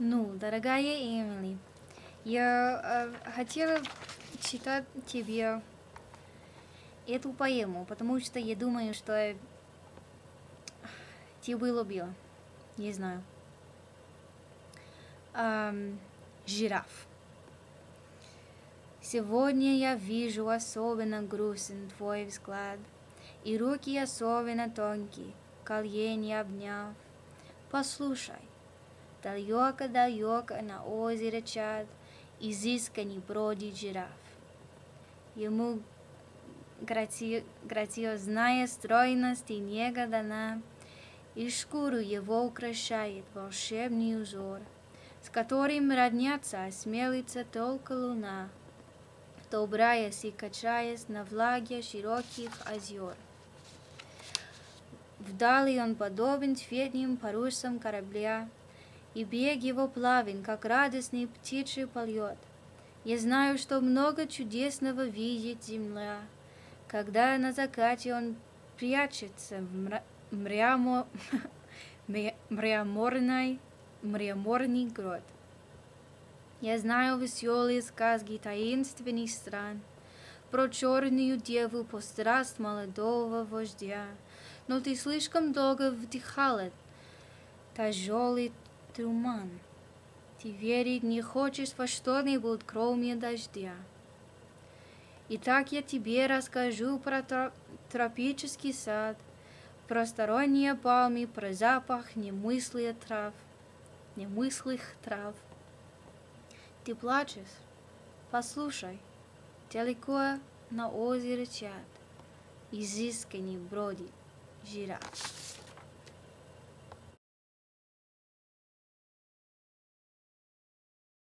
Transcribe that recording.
Ну, дорогая Эмили, я хотела читать тебе эту поэму, потому что я думаю, что ты бы любила. Не знаю. Жираф. Сегодня я вижу особенно грустен твой взгляд, и руки особенно тонкие, колени обняв. Послушай, далеко-далеко на озере Чад изысканный бродит жираф. Ему грациозная стройность и нега дана, и шкуру его украшает волшебный узор, с которым роднятся осмелится только луна, добраясь и качаясь на влаге широких озер. Вдали он подобен цветным парусам корабля, и бег его плавен, как радостный птичий полет. Я знаю, что много чудесного видит земля, когда на закате он прячется в мраморный грот. Я знаю веселые сказки таинственных стран, про черную деву по страст молодого вождя, но ты слишком долго вдыхала тяжелый туман. Ты верить не хочешь во что-нибудь, кроме дождя. Итак, я тебе расскажу про тропический сад, про сторонние пальмы, про запах немыслых трав. Ты плачешь? Послушай, далеко на озере Чад изысканный бродит жираф.